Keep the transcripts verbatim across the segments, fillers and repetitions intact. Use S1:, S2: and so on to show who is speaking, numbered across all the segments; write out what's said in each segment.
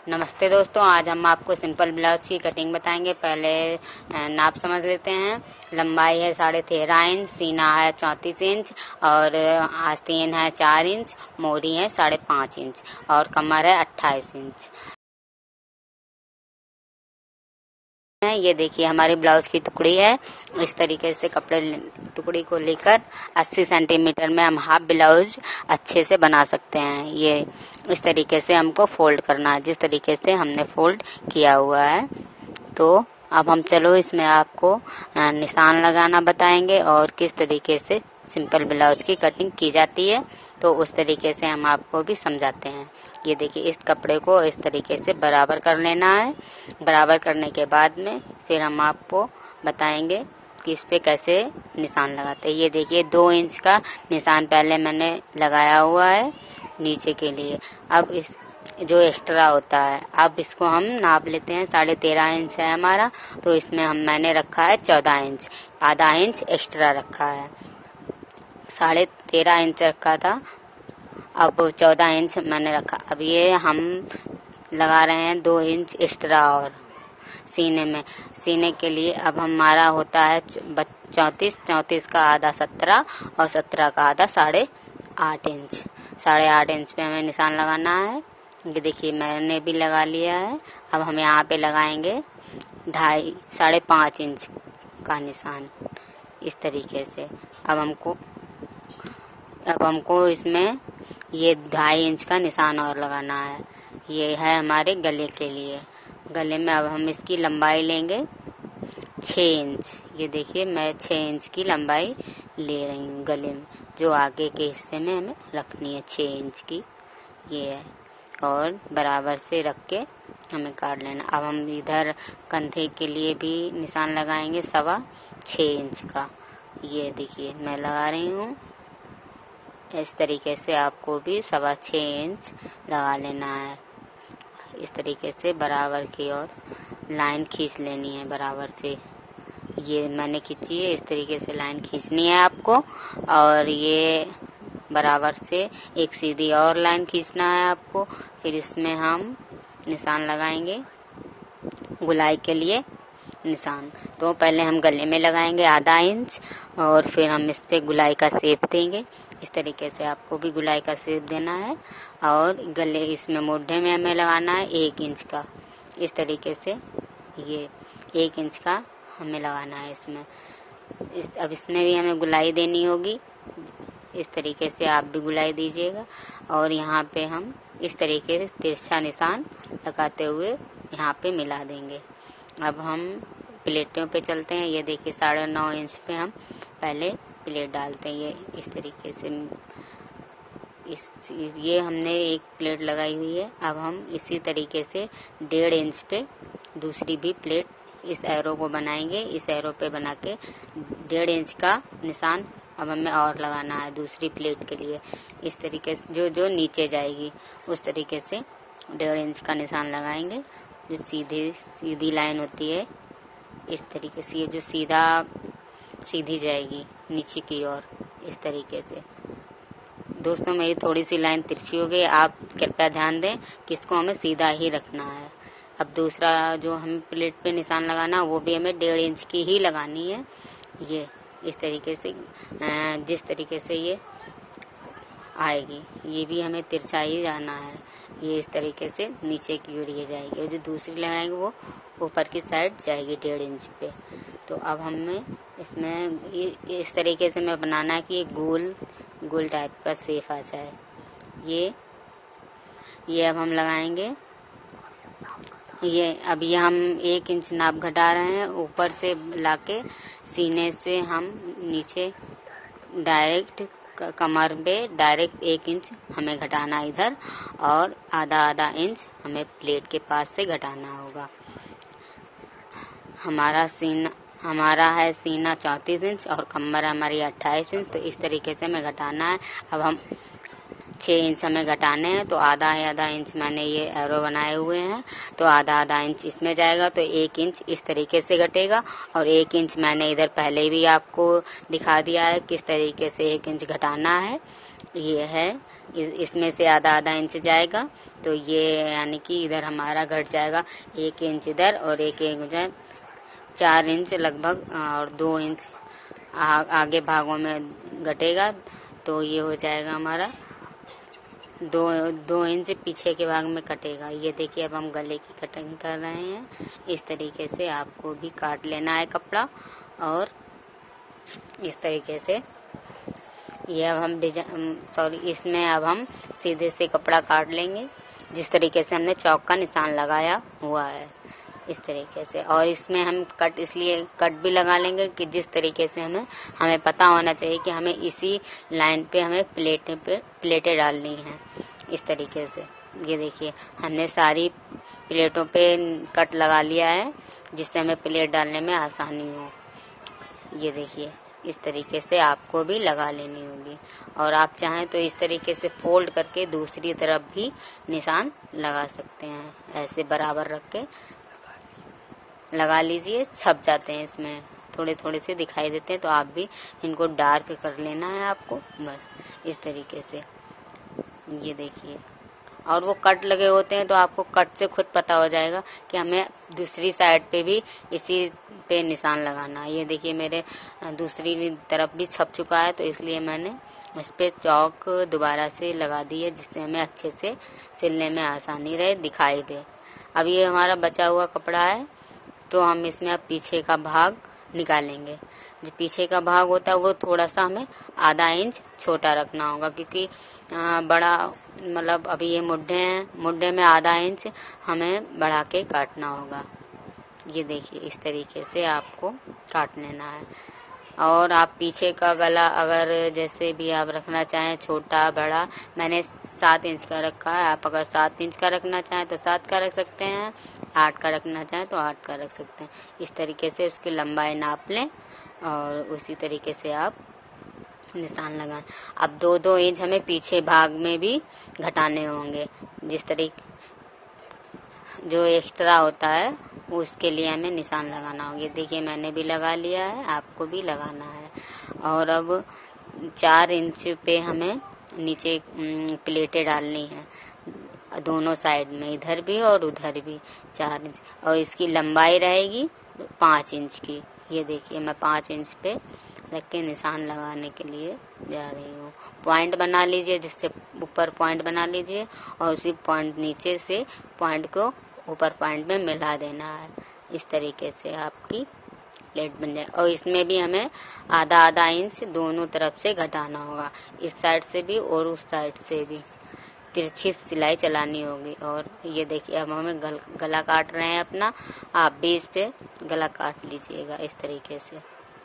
S1: नमस्ते दोस्तों, आज हम आपको सिंपल ब्लाउज की कटिंग बताएंगे। पहले नाप समझ लेते हैं। लंबाई है साढ़े तेरह इंच, सीना है चौंतीस इंच और आस्तीन है चार इंच, मोरी है साढ़े पाँच इंच और कमर है अट्ठाईस इंच। ये देखिए हमारी ब्लाउज की टुकड़ी है। इस तरीके से कपड़े टुकड़ी को लेकर अस्सी सेंटीमीटर में हम हाफ ब्लाउज अच्छे से बना सकते हैं। ये इस तरीके से हमको फोल्ड करना है, जिस तरीके से हमने फोल्ड किया हुआ है। तो अब हम चलो इसमें आपको निशान लगाना बताएंगे और किस तरीके से सिंपल ब्लाउज की कटिंग की जाती है, तो उस तरीके से हम आपको भी समझाते हैं। ये देखिए इस कपड़े को इस तरीके से बराबर कर लेना है। बराबर करने के बाद में फिर हम आपको बताएंगे कि इस पे कैसे निशान लगाते हैं। ये देखिए दो इंच का निशान पहले मैंने लगाया हुआ है नीचे के लिए। अब इस जो एक्स्ट्रा होता है, अब इसको हम नाप लेते हैं। साढ़े तेरह इंच है हमारा, तो इसमें हम मैंने रखा है चौदह इंच, आधा इंच एक्स्ट्रा रखा है। साढ़े तेरह इंच रखा था, अब चौदह इंच मैंने रखा। अब ये हम लगा रहे हैं दो इंच एक्स्ट्रा और सीने में। सीने के लिए अब हमारा होता है चौंतीस, चौंतीस का आधा सत्रह और सत्रह का आधा साढ़े आठ इंच। साढ़े आठ इंच पे हमें निशान लगाना है। ये देखिए मैंने भी लगा लिया है। अब हम यहाँ पे लगाएंगे ढाई साढ़े पाँच इंच का निशान इस तरीके से। अब हमको अब हमको इसमें ये ढाई इंच का निशान और लगाना है। ये है हमारे गले के लिए। गले में अब हम इसकी लंबाई लेंगे छः इंच। ये देखिए मैं छः इंच की लंबाई ले रही हूँ गले में, जो आगे के हिस्से में हमें रखनी है छः इंच की। ये है और बराबर से रख के हमें काट लेना। अब हम इधर कंधे के लिए भी निशान लगाएंगे सवा छः इंच का। ये देखिए मैं लगा रही हूँ। इस तरीके से आपको भी सवा छः इंच लगा लेना है। इस तरीके से बराबर की ओर लाइन खींच लेनी है बराबर से। ये मैंने खींची है, इस तरीके से लाइन खींचनी है आपको। और ये बराबर से एक सीधी और लाइन खींचना है आपको। फिर इसमें हम निशान लगाएंगे गुलाई के लिए निशान। तो पहले हम गले में लगाएंगे आधा इंच और फिर हम इस पे गुलाई का शेप देंगे। इस तरीके से आपको भी गुलाई का शेप देना है। और गले इसमें मोढे में हमें लगाना है एक इंच का। इस तरीके से ये एक इंच का हमें लगाना है इसमें। इस अब इसमें भी हमें गुलाई देनी होगी। इस तरीके से आप भी गुलाई दीजिएगा। और यहाँ पे हम इस तरीके से तिरछा निशान लगाते हुए यहाँ पे मिला देंगे। अब हम प्लेटों पे चलते हैं। ये देखिए साढ़े नौ इंच पे हम पहले प्लेट डालते हैं। ये इस तरीके से इस ये हमने एक प्लेट लगाई हुई है। अब हम इसी तरीके से डेढ़ इंच पे दूसरी भी प्लेट इस एरो को बनाएंगे। इस एरो पे बना के डेढ़ इंच का निशान अब हमें और लगाना है दूसरी प्लेट के लिए। इस तरीके से जो जो नीचे जाएगी उस तरीके से डेढ़ इंच का निशान लगाएंगे। जो सीधी सीधी लाइन होती है इस तरीके से, ये जो सीधा सीधी जाएगी नीचे की ओर इस तरीके से। दोस्तों मेरी थोड़ी सी लाइन तिरछी हो गई, आप कृपया ध्यान दें कि इसको हमें सीधा ही रखना है। अब दूसरा जो हमें प्लेट पे निशान लगाना वो भी हमें डेढ़ इंच की ही लगानी है। ये इस तरीके से जिस तरीके से ये आएगी ये भी हमें तिरछा ही जाना है। ये इस तरीके से नीचे की ओर ये जाएगी और जो दूसरी लगाएंगे वो ऊपर की साइड जाएगी डेढ़ इंच पे। तो अब हमें इसमें इस तरीके से मैं बनाना है कि ये गोल गोल टाइप का शेप आ जाए। ये ये अब हम लगाएंगे। ये अब ये हम एक इंच नाप घटा रहे हैं ऊपर से लाके सीने से हम नीचे डायरेक्ट कमर पे डायरेक्ट एक इंच हमें घटाना इधर और आधा आधा इंच हमें प्लेट के पास से घटाना होगा। हमारा सीना हमारा है सीना चौंतीस इंच और कमर हमारी अट्ठाईस इंच, तो इस तरीके से हमें घटाना है। अब हम छः इंच हमें घटाने हैं, तो आधा है आधा इंच मैंने ये एरो बनाए हुए हैं, तो आधा आधा इंच इसमें जाएगा, तो एक इंच इस तरीके से घटेगा। और एक इंच मैंने इधर पहले भी आपको दिखा दिया है किस तरीके से एक इंच घटाना है। ये है इस, इसमें से आधा आधा इंच जाएगा, तो ये यानी कि इधर हमारा घट जाएगा एक इंच इधर और एक इंच उधर, चार इंच लगभग और दो इंच आ, आगे भागों में घटेगा। तो ये हो जाएगा हमारा दो दो इंच पीछे के भाग में कटेगा। ये देखिए अब हम गले की कटिंग कर रहे हैं। इस तरीके से आपको भी काट लेना है कपड़ा, और इस तरीके से ये अब हम डिजाइन सॉरी इसमें अब हम सीधे से कपड़ा काट लेंगे, जिस तरीके से हमने चौक का निशान लगाया हुआ है इस तरीके से। और इसमें हम कट इसलिए कट भी लगा लेंगे कि जिस तरीके से हमें हमें पता होना चाहिए कि हमें इसी लाइन पे हमें प्लेटें पे प्लेटें डालनी हैं इस तरीके से। ये देखिए हमने सारी प्लेटों पे कट लगा लिया है, जिससे हमें प्लेट डालने में आसानी हो। ये देखिए इस तरीके से आपको भी लगा लेनी होगी, और आप चाहें तो इस तरीके से फोल्ड करके दूसरी तरफ भी निशान लगा सकते हैं। ऐसे बराबर रख के लगा लीजिए, छप जाते हैं, इसमें थोड़े थोड़े से दिखाई देते हैं, तो आप भी इनको डार्क कर लेना है आपको, बस इस तरीके से। ये देखिए, और वो कट लगे होते हैं तो आपको कट से खुद पता हो जाएगा कि हमें दूसरी साइड पे भी इसी पे निशान लगाना है। ये देखिए मेरे दूसरी तरफ भी छप चुका है, तो इसलिए मैंने इस पे चौक दोबारा से लगा दी है, जिससे हमें अच्छे से सिलने में आसानी रहे, दिखाई दे। अब ये हमारा बचा हुआ कपड़ा है, तो हम इसमें अब पीछे का भाग निकालेंगे। जो पीछे का भाग होता है वो थोड़ा सा हमें आधा इंच छोटा रखना होगा, क्योंकि बड़ा मतलब अभी ये मुड्ढे हैं, मुड्ढे में आधा इंच हमें बढ़ा के काटना होगा। ये देखिए इस तरीके से आपको काट लेना है। और आप पीछे का गला अगर जैसे भी आप रखना चाहें, छोटा बड़ा, मैंने सात इंच का रखा है। आप अगर सात इंच का रखना चाहें तो सात का रख सकते हैं, आठ का रखना चाहें तो आठ का रख सकते हैं। इस तरीके से उसकी लंबाई नाप लें और उसी तरीके से आप निशान लगाएं। अब दो दो इंच हमें पीछे भाग में भी घटाने होंगे, जिस तरीके जो एक्स्ट्रा होता है उसके लिए हमें निशान लगाना होगा। ये देखिए मैंने भी लगा लिया है, आपको भी लगाना है। और अब चार इंच पे हमें नीचे प्लेटें डालनी है, दोनों साइड में, इधर भी और उधर भी चार इंच, और इसकी लंबाई रहेगी पाँच इंच की। ये देखिए मैं पाँच इंच पे रख के निशान लगाने के लिए जा रही हूँ। पॉइंट बना लीजिए, जिससे ऊपर पॉइंट बना लीजिए और उसी पॉइंट नीचे से पॉइंट को ऊपर पॉइंट में मिला देना है। इस तरीके से आपकी प्लेट बन जाए। और इसमें भी हमें आधा आधा इंच दोनों तरफ से घटाना होगा, इस साइड से भी और उस साइड से भी तिरछी सिलाई चलानी होगी। और ये देखिए अब हमें गल, गला काट रहे हैं अपना, आप भी इस पे गला काट लीजिएगा इस तरीके से।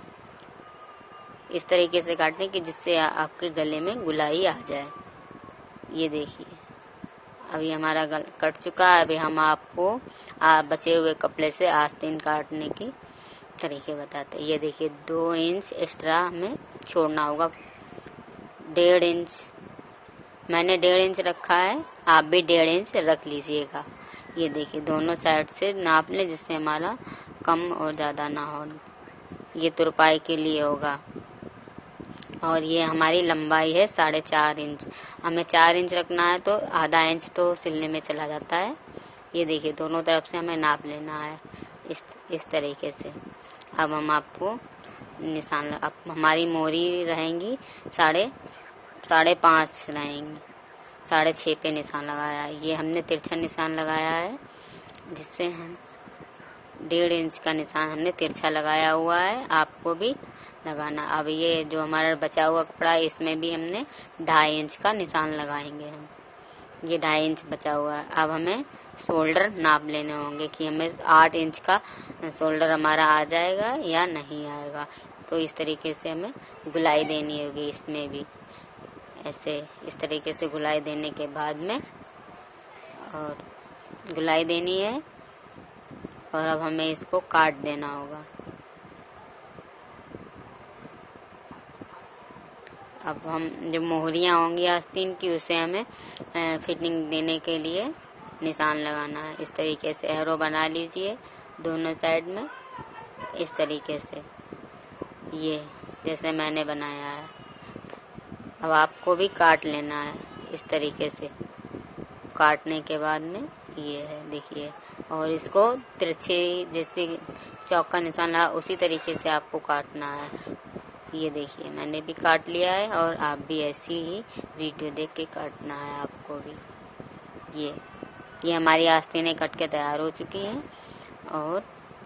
S1: इस तरीके से काटने की जिससे आपके गले में गुलाई आ जाए। ये देखिए अभी हमारा गला कट चुका है। अभी हम आपको आ, बचे हुए कपड़े से आस्तीन काटने की तरीके बताते हैं। ये देखिए दो इंच एक्स्ट्रा हमें छोड़ना होगा, डेढ़ इंच मैंने डेढ़ इंच रखा है, आप भी डेढ़ इंच रख लीजिएगा। ये देखिए दोनों साइड से नाप लें, जिससे हमारा कम और ज़्यादा ना हो। ये तुरपाई के लिए होगा। और ये हमारी लंबाई है साढ़े चार इंच, हमें चार इंच रखना है, तो आधा इंच तो सिलने में चला जाता है। ये देखिए दोनों तरफ से हमें नाप लेना है इस इस तरीके से। अब हम आपको निशान, अब हमारी मोरी रहेंगी साढ़े साढ़े पाँच रहेंगी, साढ़े छः पे निशान लगाया है। ये हमने तिरछा निशान लगाया है, जिससे हम डेढ़ इंच का निशान हमने तिरछा लगाया हुआ है, आपको भी लगाना। अब ये जो हमारा बचा हुआ कपड़ा है, इसमें भी हमने ढाई इंच का निशान लगाएंगे हम। ये ढाई इंच बचा हुआ है। अब हमें शोल्डर नाप लेने होंगे कि हमें आठ इंच का शोल्डर हमारा आ जाएगा या नहीं आएगा। तो इस तरीके से हमें गुलाई देनी होगी इसमें भी, ऐसे इस तरीके से गुलाई देने के बाद में, और गुलाई देनी है। और अब हमें इसको काट देना होगा। अब हम जो मोहरियाँ होंगी आस्तीन की, उसे हमें फिटिंग देने के लिए निशान लगाना है। इस तरीके से एरो बना लीजिए दोनों साइड में, इस तरीके से, ये जैसे मैंने बनाया है। अब आपको भी काट लेना है इस तरीके से काटने के बाद में ये है, देखिए। और इसको तिरछे जैसे चौक का निशान लगा उसी तरीके से आपको काटना है। ये देखिए मैंने भी काट लिया है और आप भी ऐसी ही वीडियो देख के काटना है आपको भी। ये ये हमारी आस्तीनें कट के तैयार हो चुकी हैं और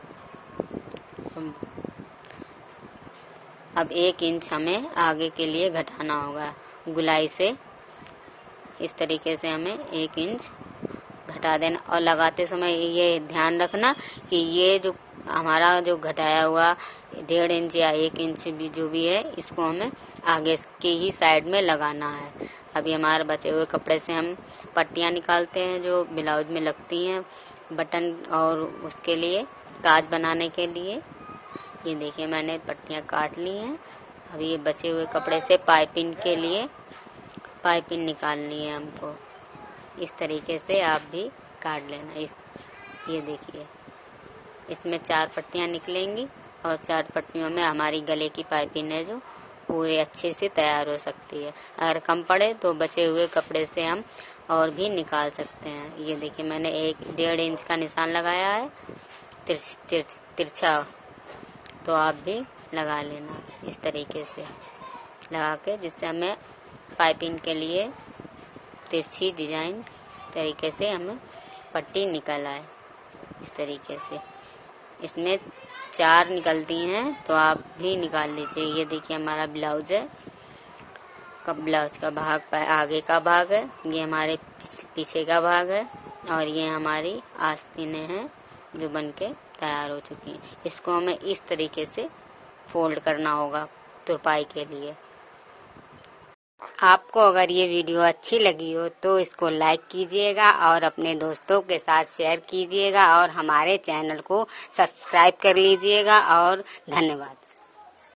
S1: अब एक इंच हमें आगे के लिए घटाना होगा गुलाई से। इस तरीके से हमें एक इंच घटा देना और लगाते समय ये ध्यान रखना कि ये जो हमारा जो घटाया हुआ डेढ़ इंच या एक इंच भी जो भी है इसको हमें आगे के ही साइड में लगाना है। अभी हमारे बचे हुए कपड़े से हम पट्टियाँ निकालते हैं जो ब्लाउज में लगती हैं बटन और उसके लिए काज बनाने के लिए। ये देखिए मैंने पट्टियाँ काट ली हैं। अभी ये बचे हुए कपड़े से पाइपिंग के लिए पाइपिंग निकालनी है हमको। इस तरीके से आप भी काट लेना। इस ये देखिए इसमें चार पट्टियाँ निकलेंगी और चार पट्टियों में हमारी गले की पाइपिंग है जो पूरे अच्छे से तैयार हो सकती है। अगर कम पड़े तो बचे हुए कपड़े से हम और भी निकाल सकते हैं। ये देखिए मैंने एक डेढ़ इंच का निशान लगाया है तिरछ, तिरछ, तिरछा, तो आप भी लगा लेना इस तरीके से लगा के, जिससे हमें पाइपिंग के लिए तिरछी डिजाइन तरीके से हमें पट्टी निकल आए। इस तरीके से इसमें चार निकलती हैं तो आप भी निकाल लीजिए। ये देखिए हमारा ब्लाउज है, कब ब्लाउज का भाग आगे का भाग है, ये हमारे पीछे का भाग है और ये हमारी आस्तीनें हैं जो बनके तैयार हो चुकी हैं। इसको हमें इस तरीके से फोल्ड करना होगा तुरपाई के लिए। आपको अगर ये वीडियो अच्छी लगी हो तो इसको लाइक कीजिएगा और अपने दोस्तों के साथ शेयर कीजिएगा और हमारे चैनल को सब्सक्राइब कर लीजिएगा और धन्यवाद।